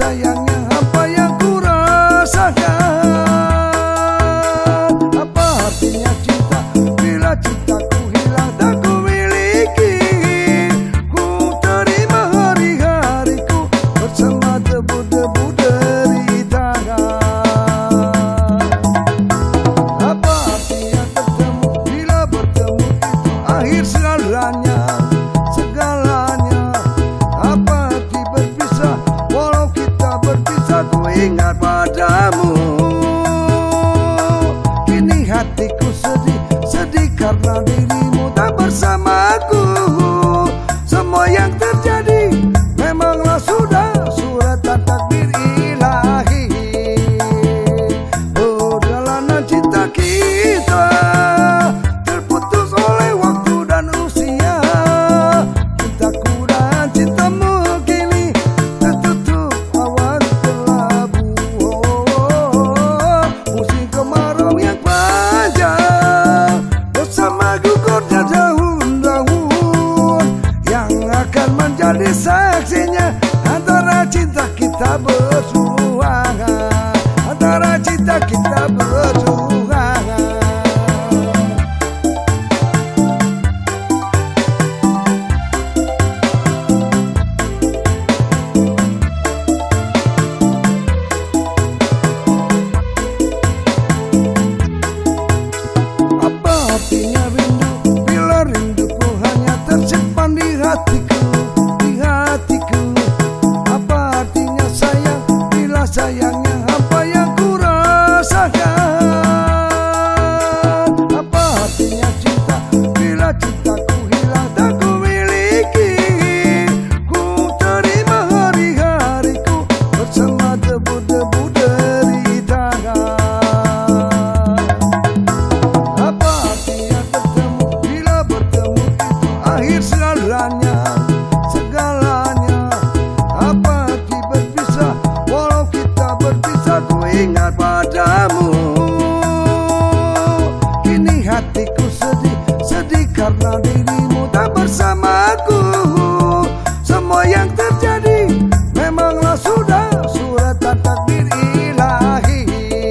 sayangnya apa yang ku rasakan. Apa artinya cinta bila cintaku hilang tak ku miliki. Ku terima hari-hariku bersama debu-debu derita. Apa artinya bertemu bila bertemu itu akhir segalanya. Ingat padamu, kini hatiku sedih karena dirimu tak bersamaku. Semua yang terjadi memanglah sudah suratan takdir ilahi. Perjalanan cinta kita terputus oleh waktu dan usia. Cintaku dan cintamu kini tertutup awan kelabu. Musim kemarau yang panjang bersama gugurnya daun-daun yang akan menjadi saksinya antara cinta kita berdua, antara cinta kita berdua. Artinya rindu bila rinduku hanya tersimpan di hatiku, di hatiku. Apa artinya sayang bila sayangnya apa yang ku rasakan. Apa artinya cinta bila cintaku hilang tak ku miliki. Ku terima hari-hariku bersama debu-debu derita. Akhir segalanya, apa arti berpisah walau kita berpisah. Ku ingat padamu, kini hatiku sedih karena dirimu tak bersamaku. Semua yang terjadi memanglah sudah suratan takdir ilahi.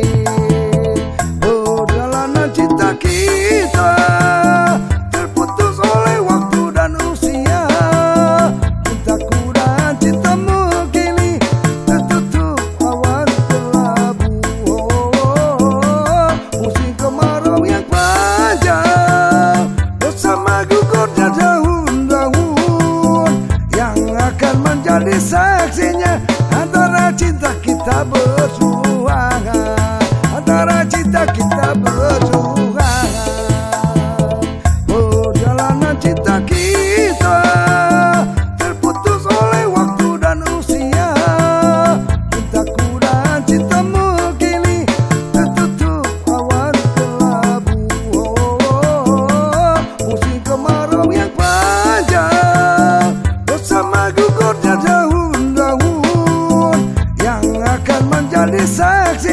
Perjalanan cinta kita terputus oleh waktu dan usia. Cintaku dan cintamu kini tertutup awan kelabu. Musim kemarau yang panjang bersama gugurnya daun-daun yang akan menjadi saksinya antara cinta kita berdua, antara cinta kita berdua. Perjalanan cinta kita terputus oleh waktu dan usia. Cintaku dan cintamu kini tertutup awan kelabu. Musim kemarau yang panjang bersama gugurnya daun-daun yang akan menjadi saksi